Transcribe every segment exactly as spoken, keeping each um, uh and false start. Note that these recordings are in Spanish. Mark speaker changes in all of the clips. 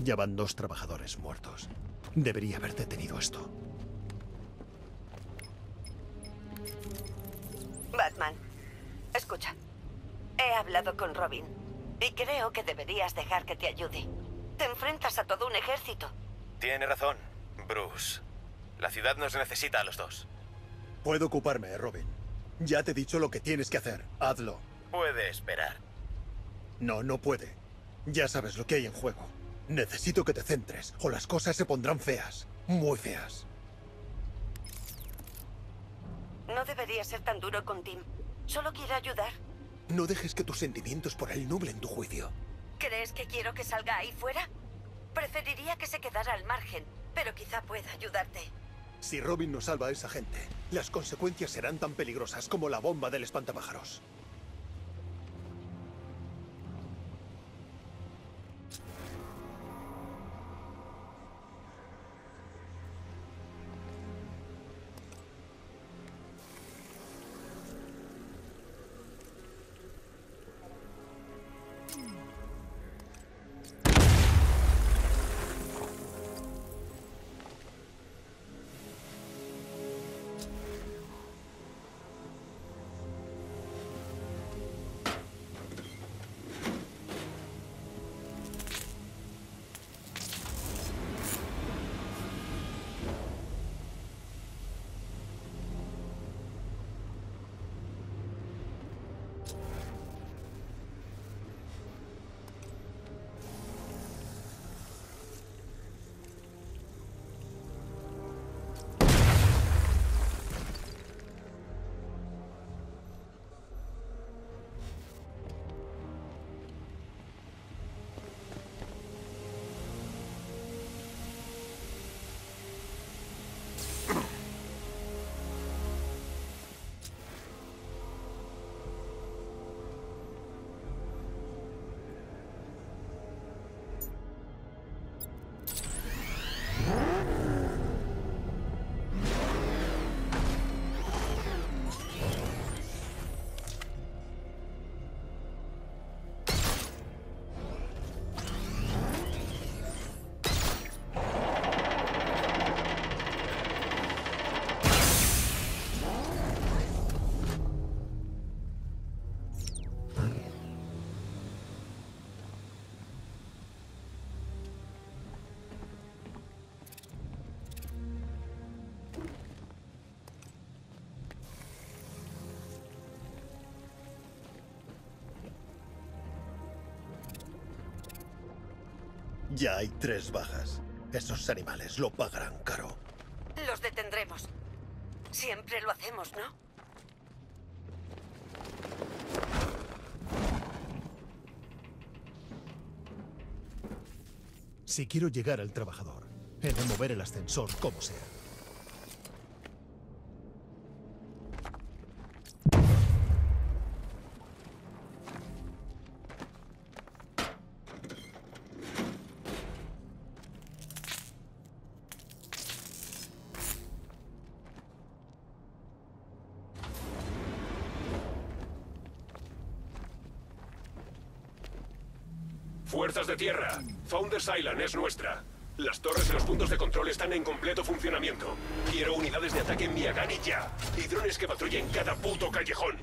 Speaker 1: Ya van dos trabajadores muertos. Debería haber detenido esto.
Speaker 2: Batman, escucha. He hablado con Robin y creo que deberías dejar que te ayude. Te enfrentas a todo un ejército.
Speaker 3: Tiene razón, Bruce. La ciudad nos necesita a los dos.
Speaker 1: Puedo ocuparme, Robin. Ya te he dicho lo que tienes que hacer. Hazlo.
Speaker 3: Puede esperar.
Speaker 1: No, no puede. Ya sabes lo que hay en juego. Necesito que te centres, o las cosas se pondrán feas. Muy feas.
Speaker 2: No debería ser tan duro con Tim. Solo quiere ayudar.
Speaker 1: No dejes que tus sentimientos por él nublen tu juicio.
Speaker 2: ¿Crees que quiero que salga ahí fuera? Preferiría que se quedara al margen, pero quizá pueda ayudarte.
Speaker 1: Si Robin no salva a esa gente, las consecuencias serán tan peligrosas como la bomba del espantapájaros. Ya hay tres bajas. Esos animales lo pagarán caro.
Speaker 2: Los detendremos. Siempre lo hacemos, ¿no?
Speaker 1: Si quiero llegar al trabajador, he de mover el ascensor como sea.
Speaker 4: Fuerzas de tierra, Founders Island es nuestra. Las torres y los puntos de control están en completo funcionamiento. Quiero unidades de ataque en Miagani ya. Y drones que patrullen cada puto callejón.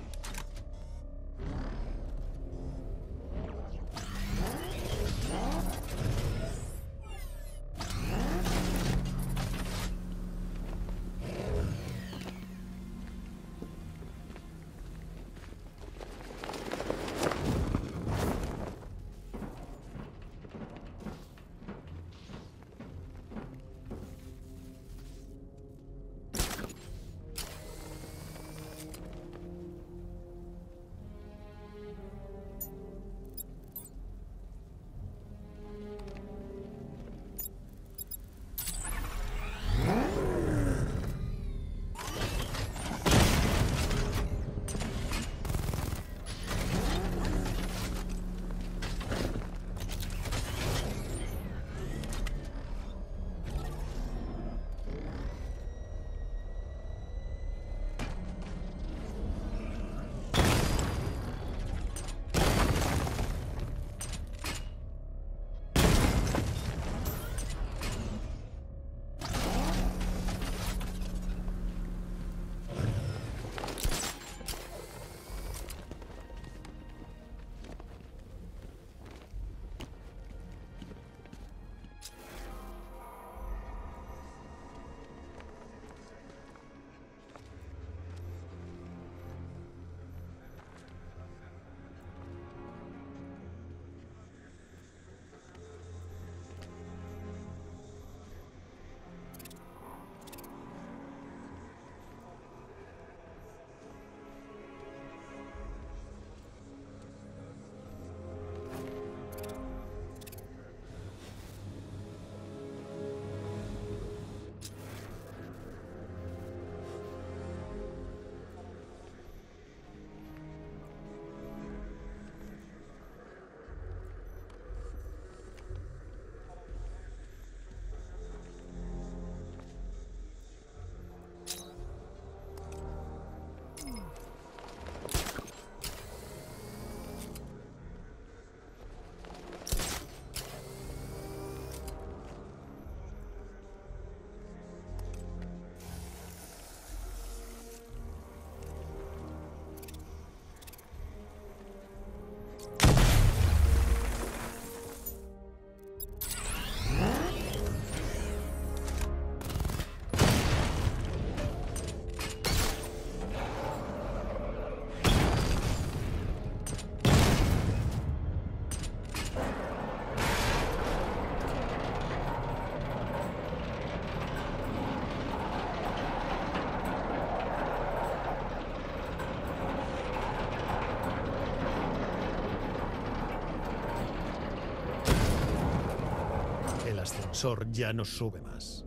Speaker 1: ascensor ya no sube más.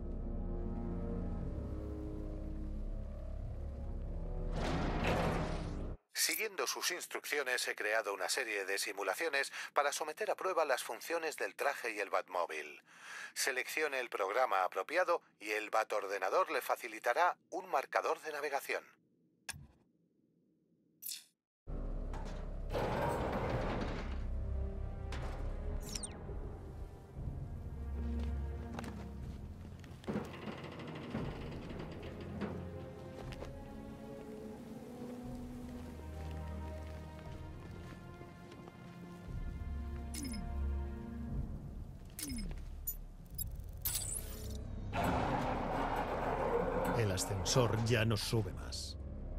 Speaker 5: Siguiendo sus instrucciones, he creado una serie de simulaciones para someter a prueba las funciones del traje y el Batmóvil. Seleccione el programa apropiado y el Batordenador le facilitará un marcador de navegación.
Speaker 1: El ascensor ya no sube más.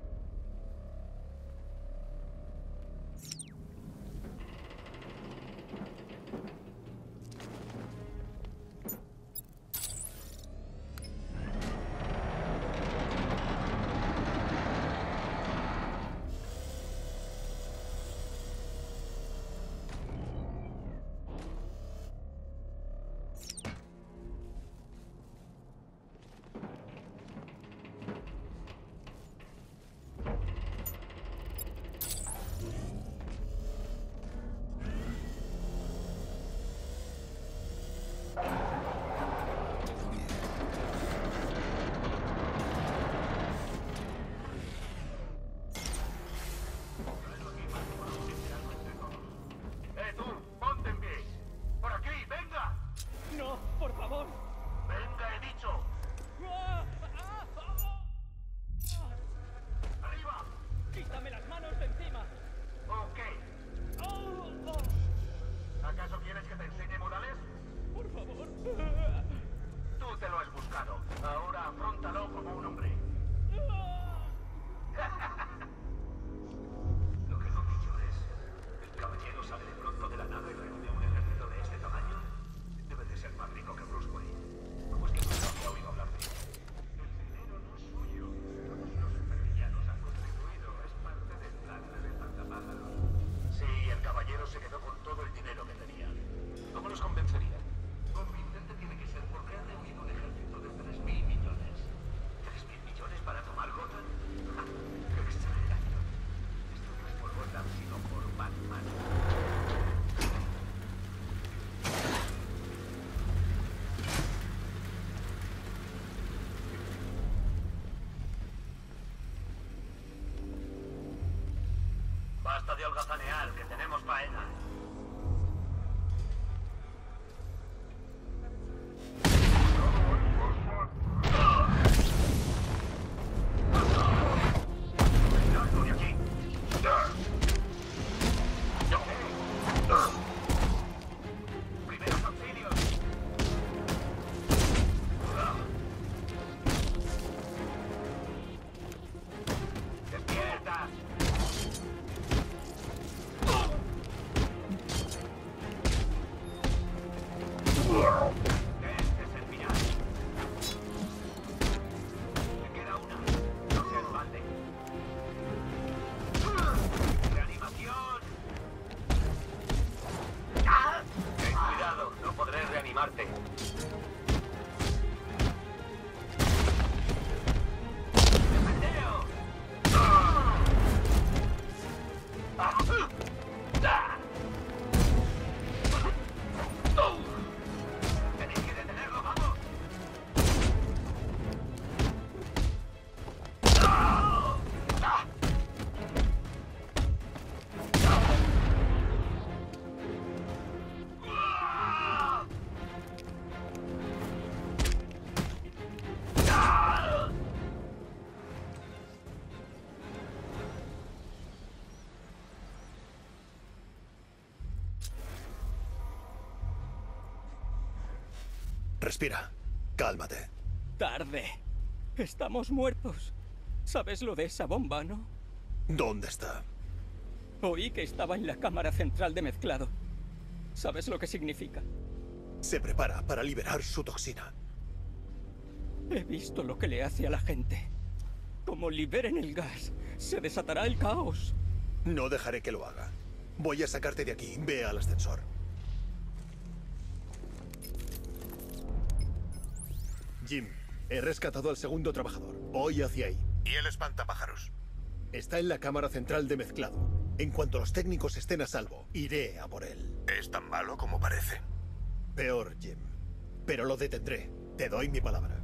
Speaker 6: Basta de holgazanear, que tenemos faena.
Speaker 1: Respira. Cálmate.
Speaker 7: Tarde. Estamos muertos. ¿Sabes lo de esa bomba, no?
Speaker 1: ¿Dónde está?
Speaker 7: Oí que estaba en la cámara central de mezclado. ¿Sabes lo que significa?
Speaker 1: Se prepara para liberar su toxina.
Speaker 7: He visto lo que le hace a la gente. Como liberen el gas, se desatará el caos.
Speaker 1: No dejaré que lo haga. Voy a sacarte de aquí. Ve al ascensor. Jim, he rescatado al segundo trabajador. Voy hacia ahí.
Speaker 5: ¿Y el espantapájaros?
Speaker 1: Está en la cámara central de mezclado. En cuanto los técnicos estén a salvo, iré a por él.
Speaker 5: ¿Es tan malo como parece?
Speaker 1: Peor, Jim. Pero lo detendré. Te doy mi palabra.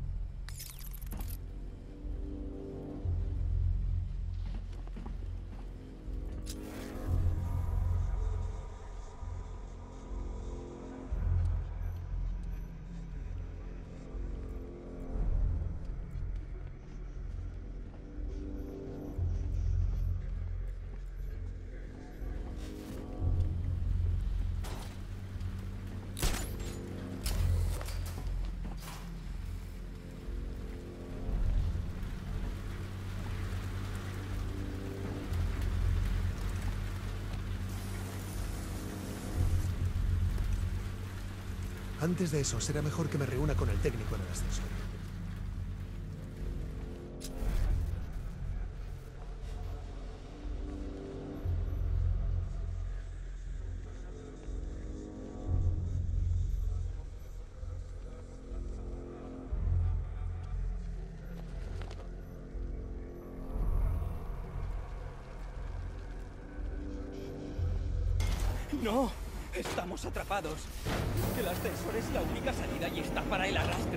Speaker 1: Antes de eso, será mejor que me reúna con el técnico en el ascensor.
Speaker 7: ¡No! ¡Estamos atrapados! El ascensor es la única salida y está para el arrastre.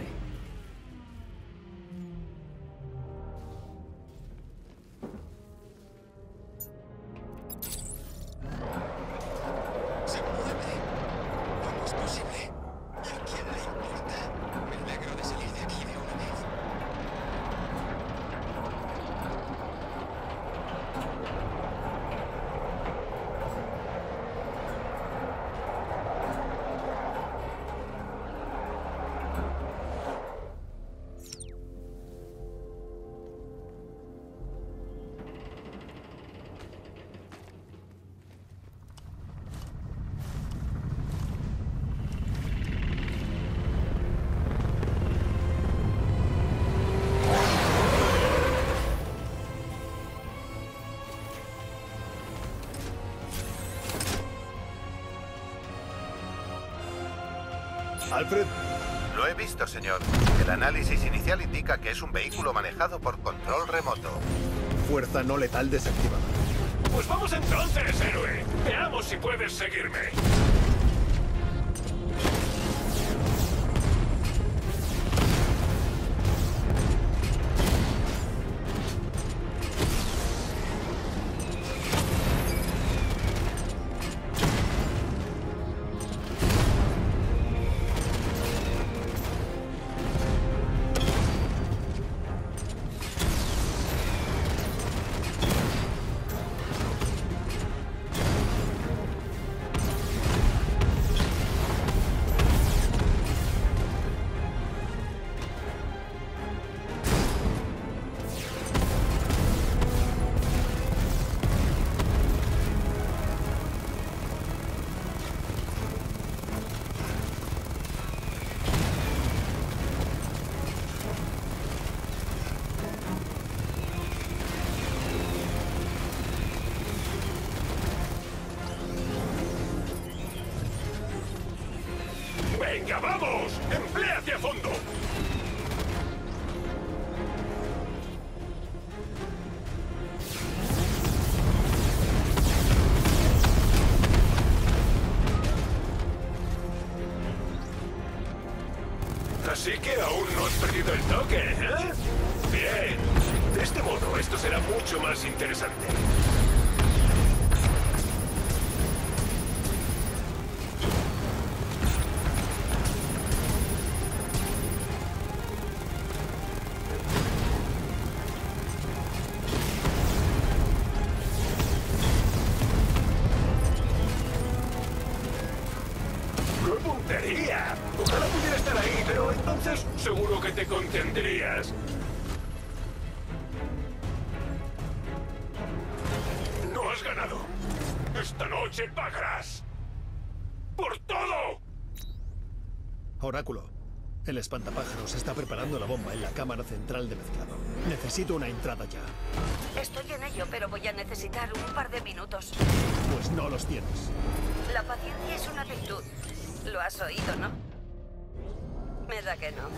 Speaker 8: ¡Se mueve! ¿Cómo es posible? ¿Y a quién le importa? Me alegro de salir de aquí de una vez.
Speaker 1: Alfred.
Speaker 5: Lo he visto, señor. El análisis inicial indica que es un vehículo manejado por control remoto.
Speaker 1: Fuerza no letal desactivada.
Speaker 4: Pues vamos entonces, héroe. Veamos si puedes seguirme. ¡Venga, vamos! ¡Empléate a fondo! Así que aún no has perdido el toque, ¿eh? Bien. De este modo, esto será mucho más interesante. ¡Qué puntería! Ojalá pudiera estar ahí, pero entonces seguro que te contendrías. No has ganado. Esta noche pagarás. ¡Por todo!
Speaker 1: Oráculo. El espantapájaros está preparando la bomba en la cámara central de mezclado. Necesito una entrada ya.
Speaker 2: Estoy en ello, pero voy a necesitar un par de minutos.
Speaker 1: Pues no los tienes.
Speaker 2: La paciencia es una virtud. Lo has oído, ¿no? Me da que no.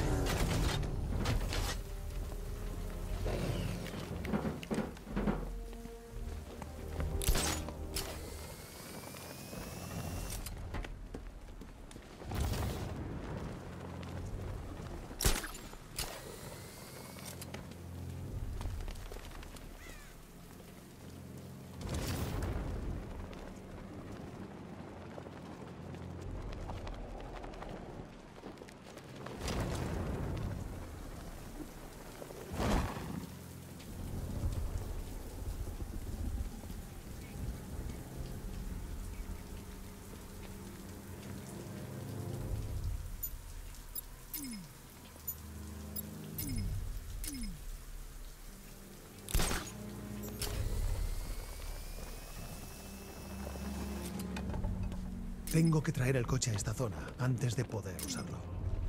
Speaker 1: Tengo que traer el coche a esta zona antes de poder usarlo.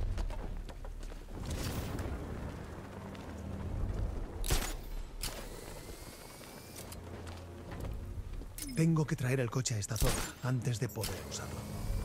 Speaker 1: Tengo que traer el coche a esta zona antes de poder usarlo.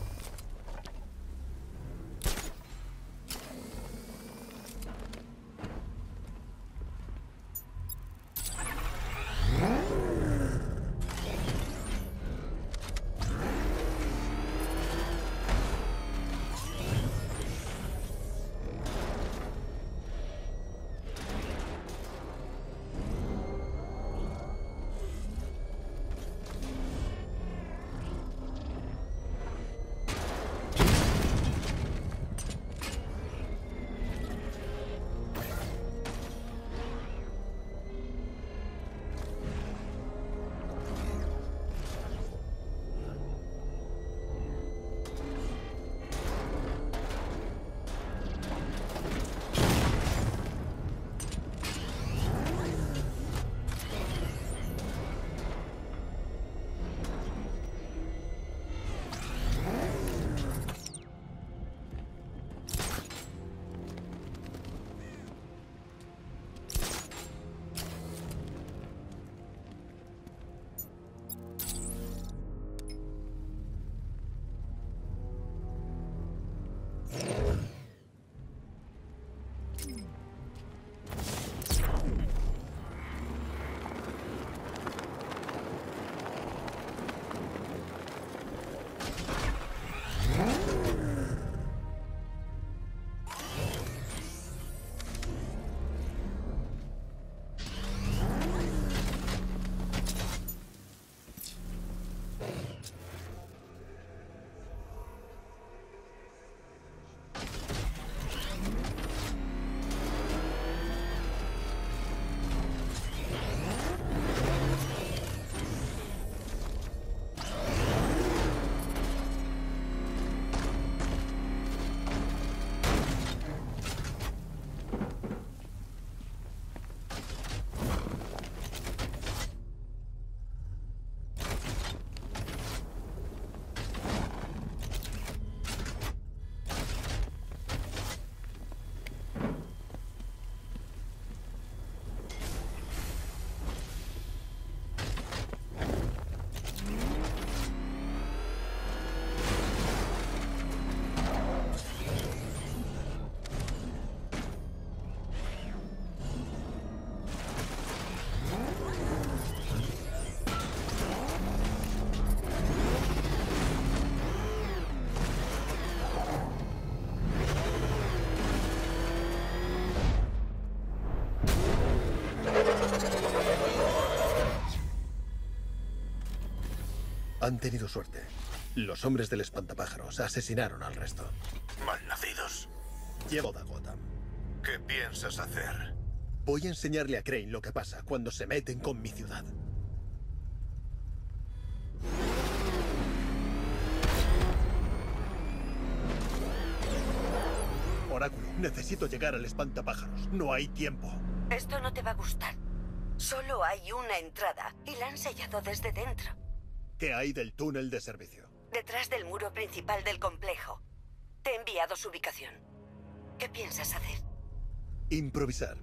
Speaker 1: Han tenido suerte. Los hombres del espantapájaros asesinaron al resto.
Speaker 5: Malnacidos.
Speaker 1: Llevo a Gotham.
Speaker 5: ¿Qué piensas hacer?
Speaker 1: Voy a enseñarle a Crane lo que pasa cuando se meten con mi ciudad. Oráculo, necesito llegar al espantapájaros. No hay tiempo.
Speaker 2: Esto no te va a gustar. Solo hay una entrada y la han sellado desde dentro.
Speaker 1: ¿Qué hay del túnel de servicio?
Speaker 2: Detrás del muro principal del complejo. Te he enviado su ubicación. ¿Qué piensas hacer?
Speaker 1: Improvisar.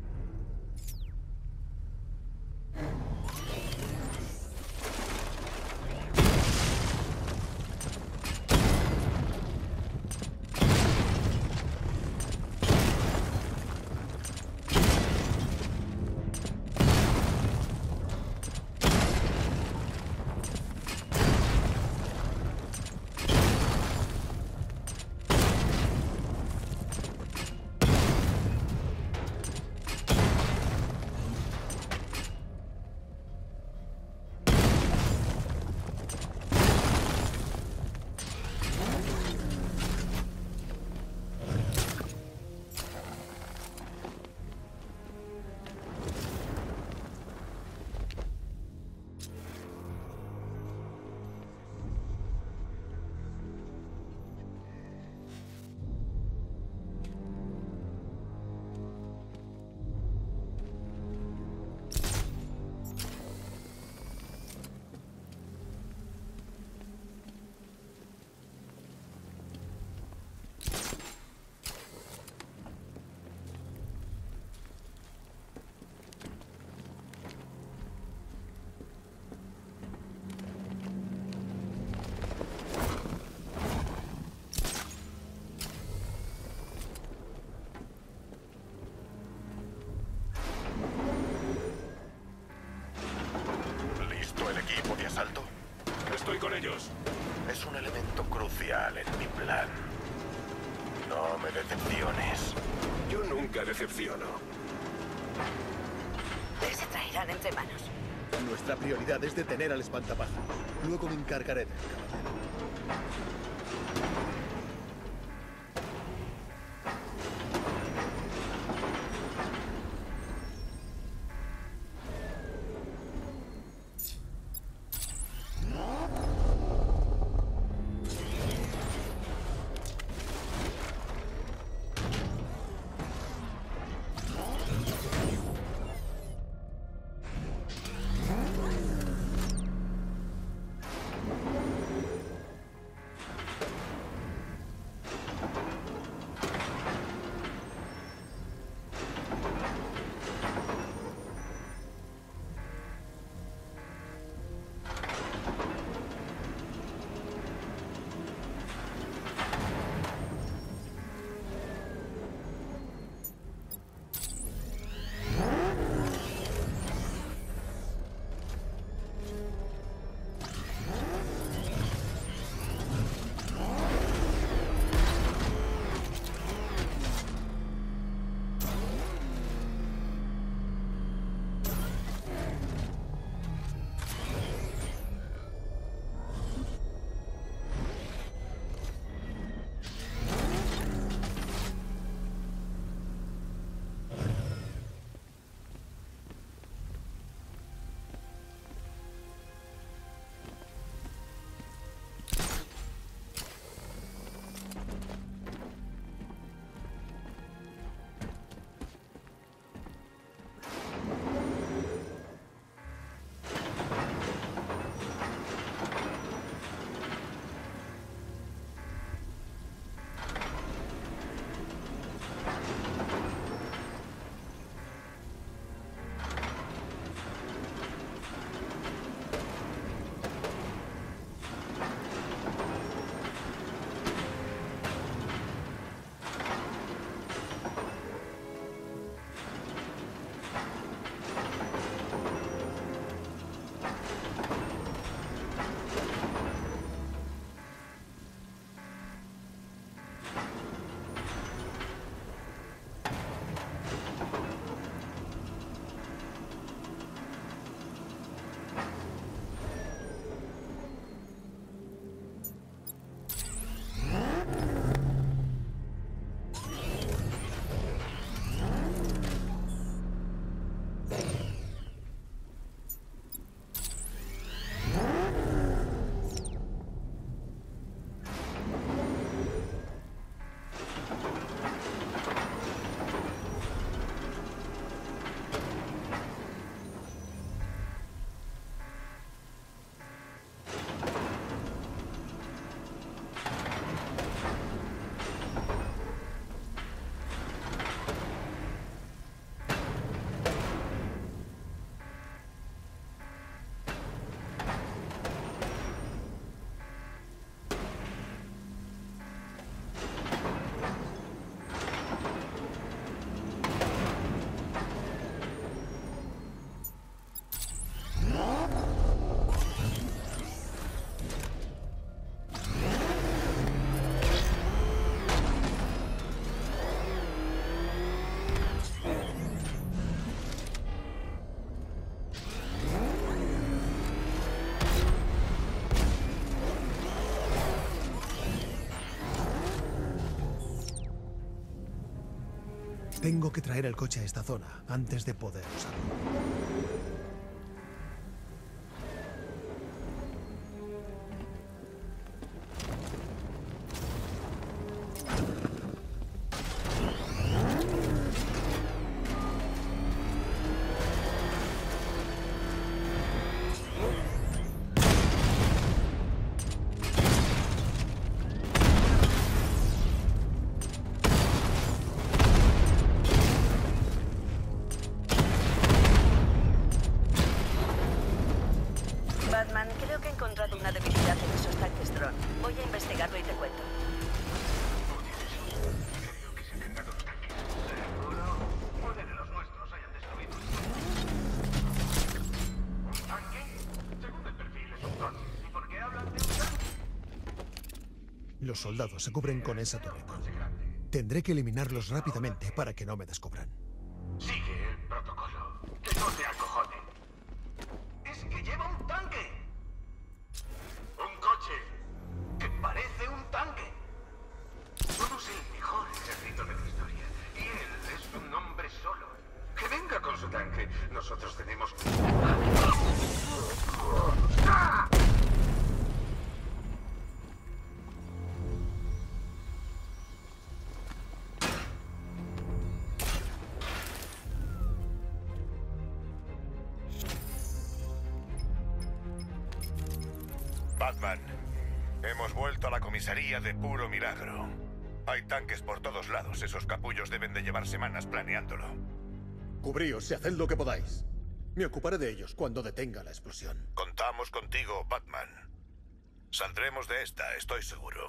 Speaker 4: Nunca decepciono.
Speaker 2: Se traerán entre manos.
Speaker 1: Nuestra prioridad es detener al espantapájaros. Luego me encargaré del caballero. Tengo que traer el coche a esta zona antes de poder usarlo.
Speaker 2: Batman, creo que he encontrado una debilidad en esos tanques dron. Voy a investigarlo y te cuento.
Speaker 6: Puede que los nuestros hayan destruido. ¿Un tanque? Según el perfil es un dron. ¿Y por qué hablan de un tanque?
Speaker 1: Los soldados se cubren con esa torreta.
Speaker 6: Coche grande.
Speaker 1: Tendré que eliminarlos rápidamente para que no me descubran.
Speaker 6: Sigue el protocolo. Que no te acojone. ¡Es que lleva un tanque! ¡Un coche! ¡Que parece un tanque! Somos el mejor ejército de la historia. Y él es un hombre solo. Que venga con su tanque. Nosotros tenemos... ¡Ah!
Speaker 9: Batman, hemos vuelto a la comisaría de puro milagro. Hay tanques por todos lados. Esos capullos deben de llevar semanas planeándolo.
Speaker 1: Cubríos y haced lo que podáis. Me ocuparé de ellos cuando detenga la explosión.
Speaker 9: Contamos contigo, Batman. Saldremos de esta, estoy seguro.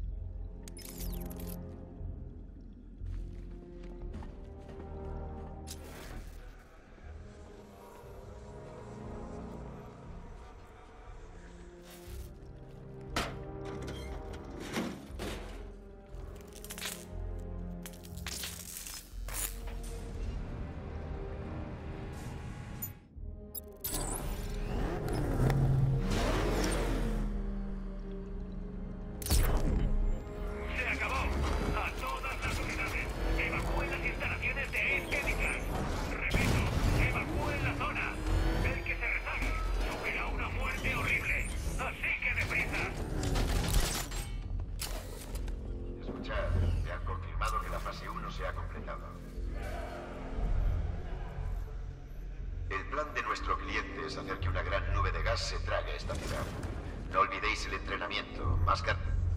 Speaker 6: Se trague esta ciudad. No olvidéis el entrenamiento. Máscara.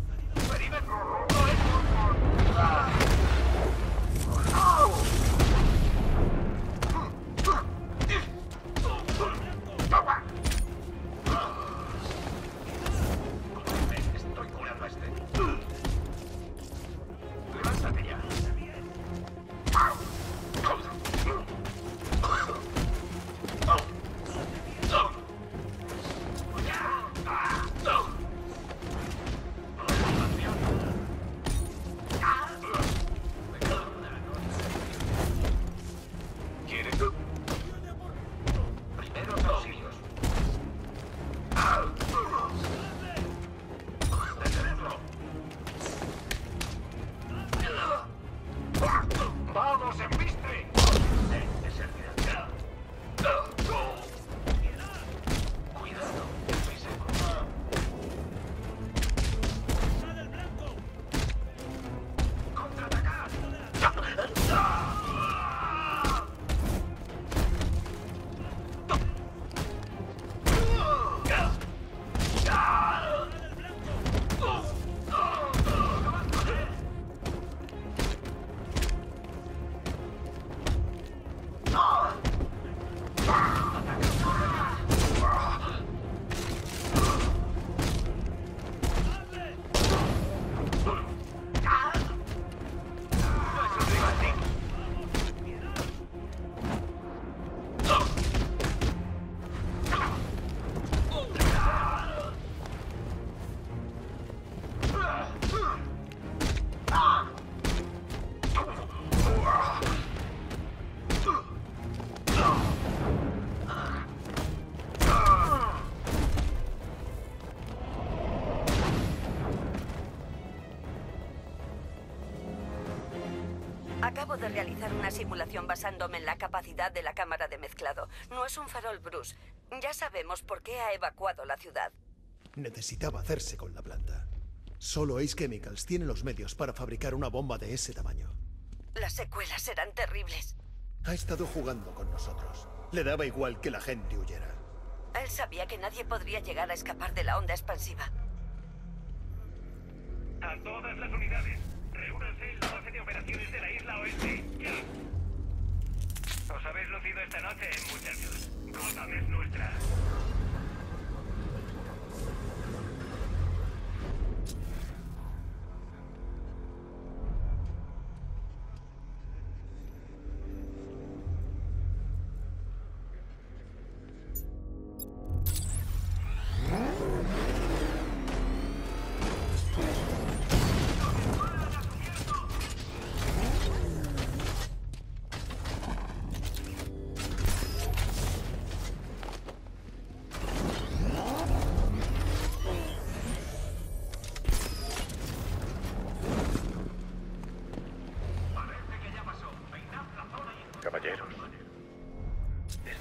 Speaker 6: Estoy curando a este. Levántate ya. ¡Vamos, embiste! Cuidado, estoy seco. ¡Sale el blanco! ¡Contraatacar!
Speaker 2: Acabo de realizar una simulación basándome en la capacidad de la cámara de mezclado. No es un farol, Bruce. Ya sabemos por qué ha evacuado la ciudad.
Speaker 1: Necesitaba hacerse con la planta. Solo Ace Chemicals tiene los medios para fabricar una bomba de ese tamaño.
Speaker 2: Las secuelas serán terribles.
Speaker 1: Ha estado jugando con nosotros. Le daba igual que la gente huyera.
Speaker 2: Él sabía que nadie podría llegar a escapar de la onda expansiva.
Speaker 6: A todas las unidades, reúnanse en la base de operaciones de la isla oeste. ¡Ya! Os habéis lucido esta noche, muchachos. Gotham es nuestra.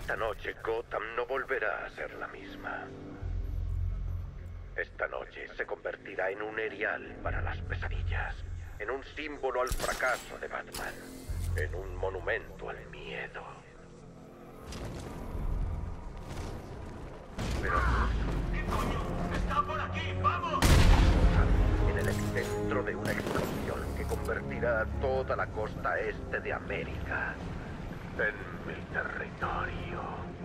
Speaker 10: Esta noche Gotham no volverá a ser la misma. Esta noche se convertirá en un erial para las pesadillas, en un símbolo al fracaso de Batman, en un monumento al miedo. Pero
Speaker 6: ¿Qué coño? ¡Está por aquí! ¡Vamos!
Speaker 10: en el epicentro de una explosión que convertirá a toda la costa este de América en mi territorio.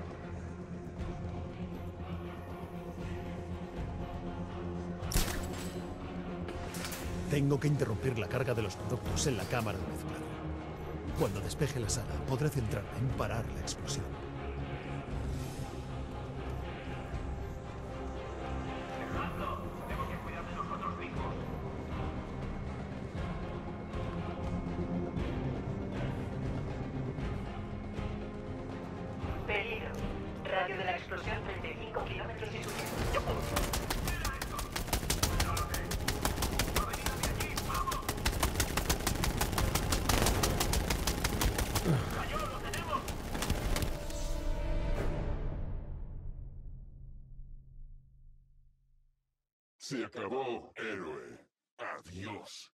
Speaker 1: Tengo que interrumpir la carga de los productos en la cámara de mezclado. Cuando despeje la sala, podré centrarme en parar la explosión.
Speaker 6: Tengo que cuidar de los otros mismos.
Speaker 2: Peligro. Radio de la explosión treinta y cinco kilómetros y subiendo.
Speaker 4: Se acabó, héroe. Adiós.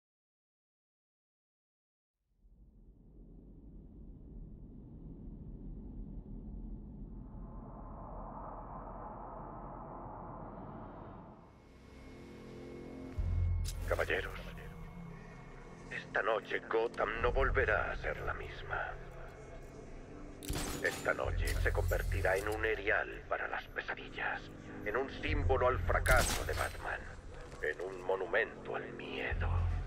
Speaker 10: Caballeros, esta noche Gotham no volverá a ser la misma. Esta noche se convertirá en un erial para las pesadillas, en un símbolo al fracaso de Batman, en un monumento al miedo.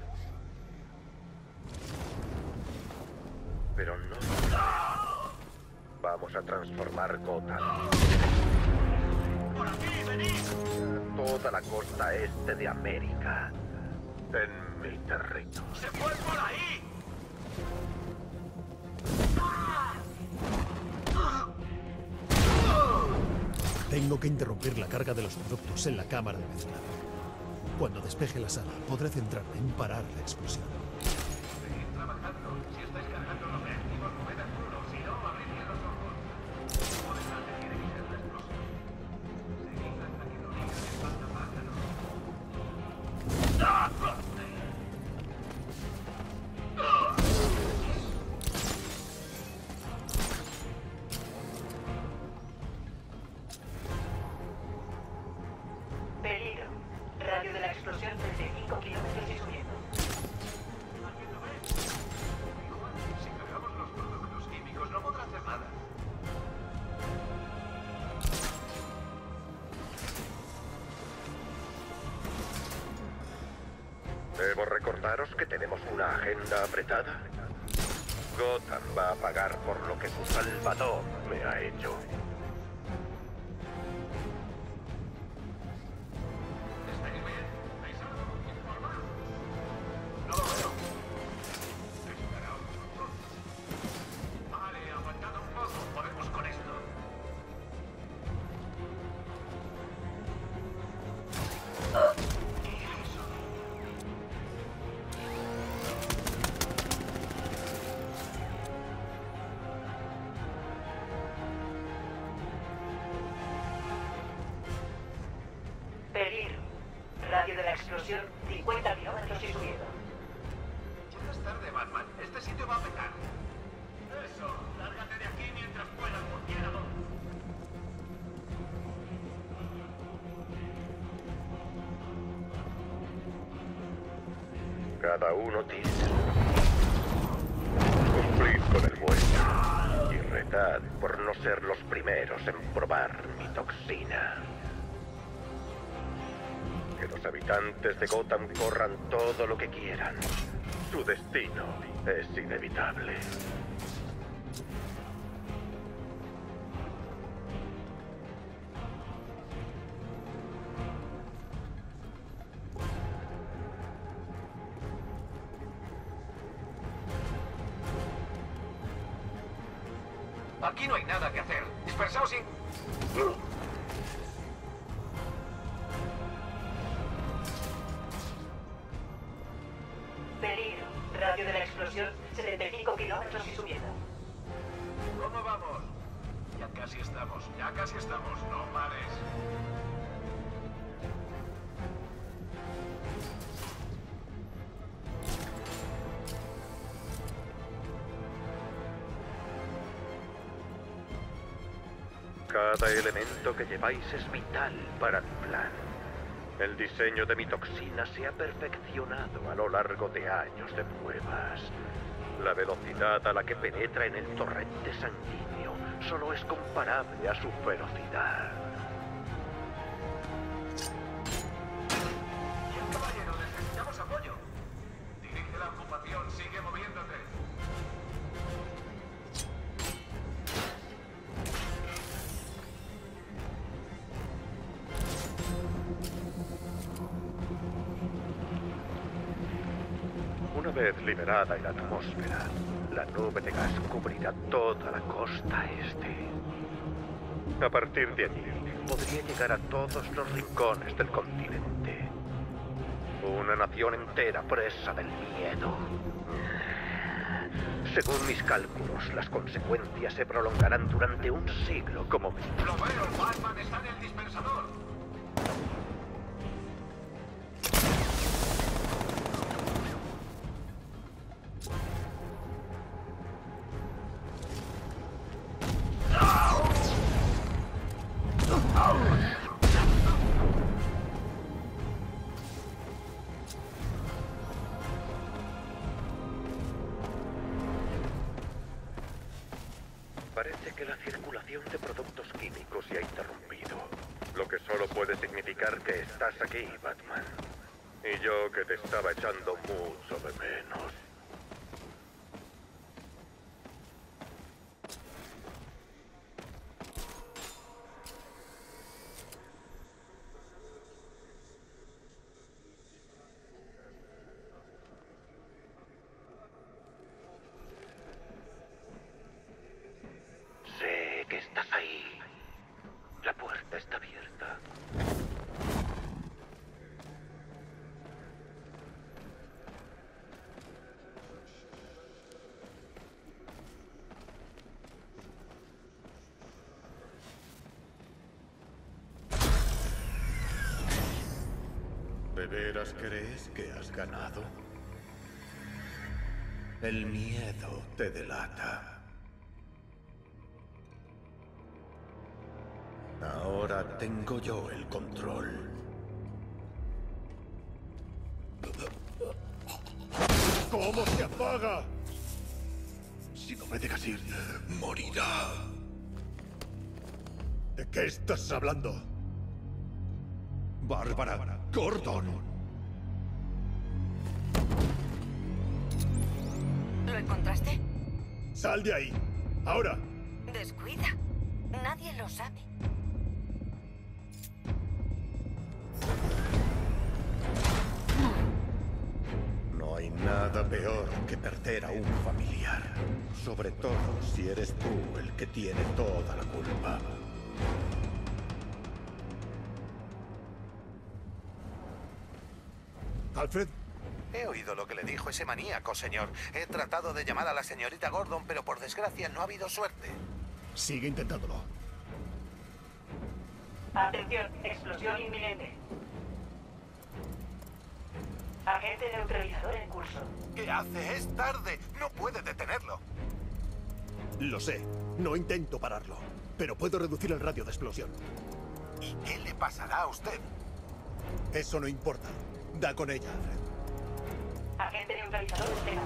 Speaker 10: Pero no. Vamos a transformar Gotham.
Speaker 6: ¡Por aquí, venid!
Speaker 10: Toda la costa este de América en mi territorio.
Speaker 6: ¡Se fue por ahí!
Speaker 1: Tengo que interrumpir la carga de los productos en la cámara de mezclado. Cuando despeje la sala, podré centrarme en parar la explosión.
Speaker 6: Seguid trabajando. Si estáis cargando los reactivos, moved el culo. Si no, abrid bien los ojos. Por delante tiene que ser la explosión. Seguid hasta que no diga que falta pájaro.
Speaker 2: Peligro. Radio de la explosión treinta y cinco kilómetros y subiendo.
Speaker 6: ¿Alguien lo ve? Igual, si cargamos los productos químicos, no podrá hacer nada.
Speaker 10: Debo recordaros que tenemos una agenda apretada. Gotham va a pagar por lo que su salvador me ha hecho.
Speaker 6: ¿Estáis bien? ¿Veis algo? Informad. No lo veo. Esperaos. Vale, aguantad un poco. Podemos con esto. ¿Qué era eso?
Speaker 2: Peligro. Radio de la explosión cincuenta kilómetros y subiendo.
Speaker 6: Llegas tarde, Batman. Este sitio va a petar. Eso. Lárgate de aquí mientras puedas, cualquiera dos.
Speaker 10: Cada uno tiene su camino. Cumplid con el vuestro y retad por no ser los primeros en probar mi toxina. Que los habitantes de Gotham corran todo lo que quieran. Su destino es inevitable.
Speaker 6: Aquí no hay nada que hacer. Dispersaos y...
Speaker 2: Peligro. Radio de la explosión setenta y cinco kilómetros y subiendo.
Speaker 6: ¿Cómo vamos? casi estamos, ya casi estamos, no pares.
Speaker 10: Cada elemento que lleváis es vital para mi plan. El diseño de mi toxina se ha perfeccionado a lo largo de años de pruebas. La velocidad a la que penetra en el torrente sanguíneo solo es comparable a su ferocidad.
Speaker 6: Bien, caballero, necesitamos apoyo. Dirige la ocupación, sigue moviéndote.
Speaker 10: Una vez liberada en la atmósfera, la nube de gas cubrirá toda la costa este. A partir de allí, podría llegar a todos los rincones del continente. Una nación entera presa del miedo. Según mis cálculos, las consecuencias se prolongarán durante un siglo como mínimo.
Speaker 6: Lo veo, Batman está en el dispensador.
Speaker 10: Parece que la circulación de productos químicos se ha interrumpido, lo que solo puede significar que estás aquí, Batman. Y yo que te estaba echando mucho de menos. Sé que estás ahí. La puerta está abierta.
Speaker 1: ¿De veras crees que has ganado? El miedo te delata. Ahora tengo yo el control. ¿Cómo se apaga? Si no me dejas ir, morirá. ¿De qué estás hablando? Bárbara Gordon.
Speaker 2: ¿Lo encontraste?
Speaker 1: Sal de ahí. Ahora.
Speaker 2: Descuida. Nadie lo sabe.
Speaker 1: No hay nada peor que perder a un familiar. Sobre todo si eres tú el que tiene toda la culpa. ¿Alfred?
Speaker 5: He oído lo que le dijo ese maníaco, señor. He tratado de llamar a la señorita Gordon, pero por desgracia no ha habido suerte.
Speaker 1: Sigue intentándolo.
Speaker 11: Atención, explosión inminente. Agente neutralizador en curso.
Speaker 5: ¿Qué hace? Es tarde. No puede detenerlo.
Speaker 1: Lo sé. No intento pararlo. Pero puedo reducir el radio de explosión.
Speaker 5: ¿Y qué le pasará a usted?
Speaker 1: Eso no importa. Da con ella, Alfred.
Speaker 11: Agente neutralizador despegado.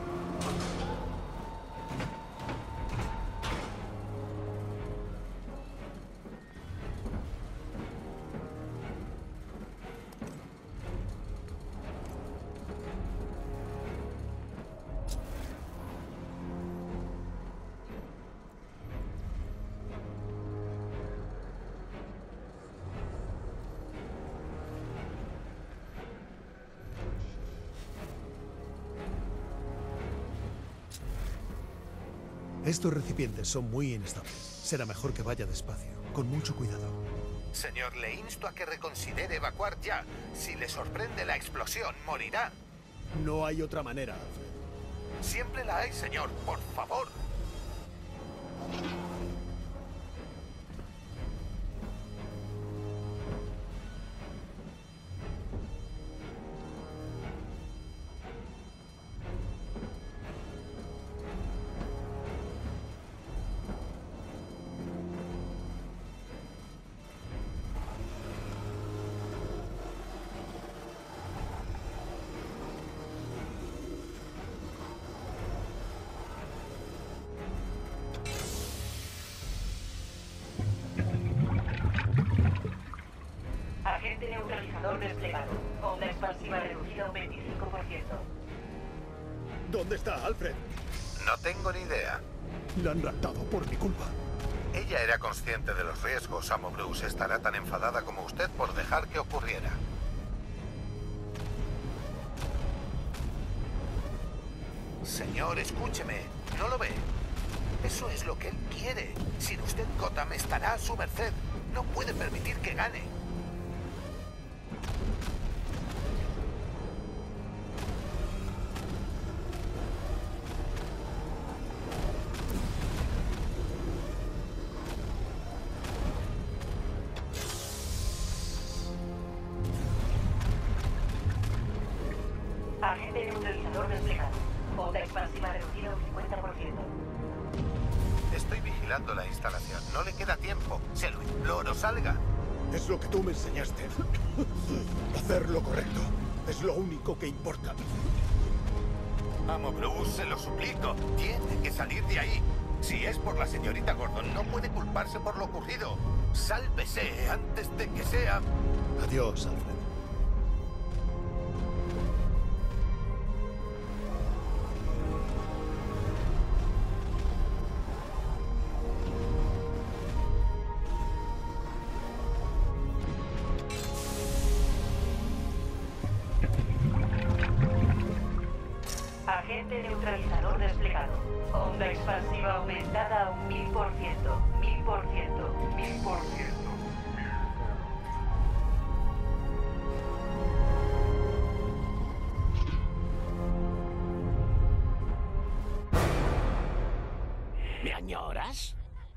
Speaker 1: Estos recipientes son muy inestables. Será mejor que vaya despacio, con mucho cuidado.
Speaker 5: Señor, le insto a que reconsidere evacuar ya. Si le sorprende la explosión, morirá.
Speaker 1: No hay otra manera, Alfred.
Speaker 5: Siempre la hay, señor. Por favor.
Speaker 11: neutralizador desplegado. Onda expansiva reducida un veinticinco por ciento.
Speaker 1: ¿Dónde está Alfred?
Speaker 5: No tengo ni idea.
Speaker 1: La han raptado por mi culpa.
Speaker 5: Ella era consciente de los riesgos. Amo Bruce estará tan enfadada como usted por dejar que ocurriera. Señor, escúcheme. ¿No lo ve? Eso es lo que él quiere. Sin usted, Gotham estará a su merced. No puede permitir que gane.
Speaker 11: Agente neutralizador desplegado. Onda expansiva reducida un cincuenta por ciento.
Speaker 5: Estoy vigilando la instalación. No le queda tiempo. Se lo imploro, salga.
Speaker 1: Es lo que tú me enseñaste. Hacer lo correcto. Es lo único que importa.
Speaker 5: Amo Bruce, se lo suplico. Tiene que salir de ahí. Si es por la señorita Gordon, no puede culparse por lo ocurrido. Sálvese antes de que sea...
Speaker 1: Adiós, Alfred.
Speaker 11: Agente neutralizador desplegado. Onda expansiva aumentada a un mil por ciento. Mil por ciento. Mil por ciento.
Speaker 12: ¿Me añoras?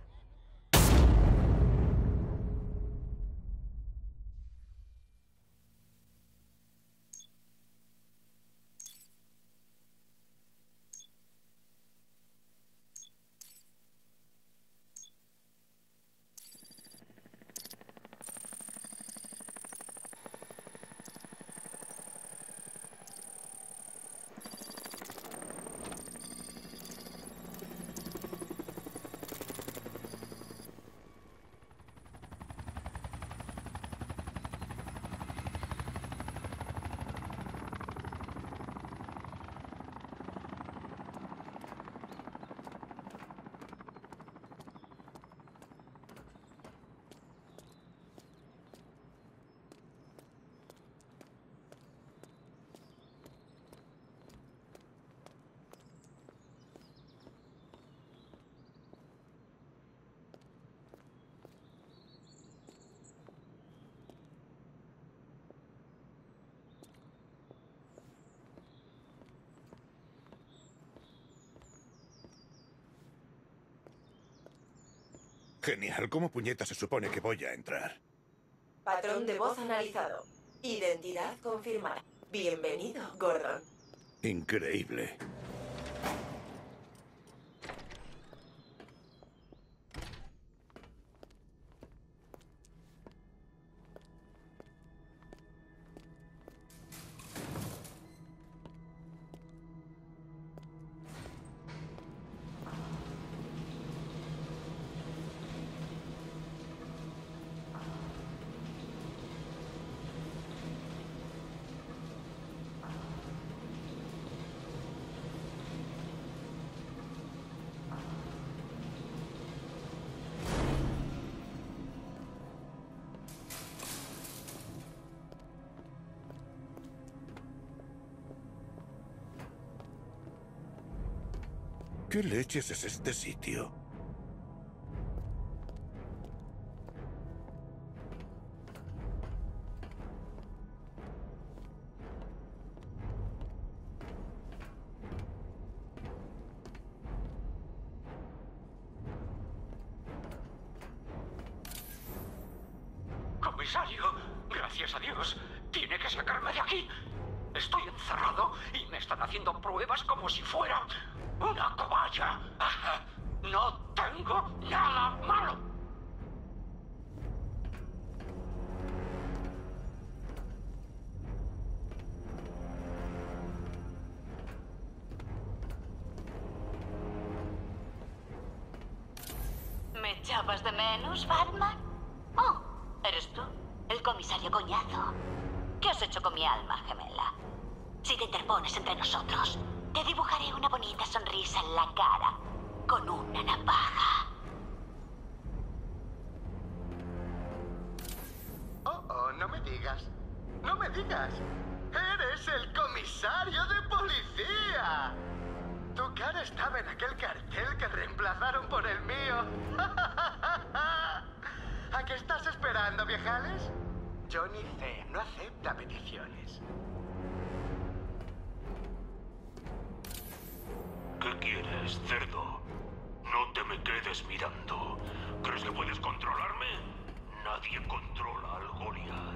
Speaker 1: Genial. ¿Cómo puñeta se supone que voy a entrar?
Speaker 2: Patrón de voz analizado. Identidad confirmada. Bienvenido, Gordon.
Speaker 1: Increíble. ¿Qué leches es este sitio?
Speaker 13: Comisario, gracias a Dios, tiene que sacarme de aquí. Estoy encerrado y me están haciendo pruebas como si fuera una cobaya. No tengo nada malo.
Speaker 14: ¿Me echabas de menos, Batman? Oh, ¿eres tú? El comisario Coñazo. ¿Qué has hecho con mi alma gemela? Si te interpones entre nosotros, te dibujaré una bonita sonrisa en la cara con una navaja.
Speaker 6: Oh, oh, no me digas. No me digas. ¡Eres el comisario de policía! Tu cara estaba en aquel cartel que reemplazaron por el mío. ¿A qué estás esperando, viejales? Johnny C. no acepta peticiones.
Speaker 15: ¿Qué quieres, cerdo? No te me quedes mirando. ¿Crees que puedes controlarme? Nadie controla al Goliath.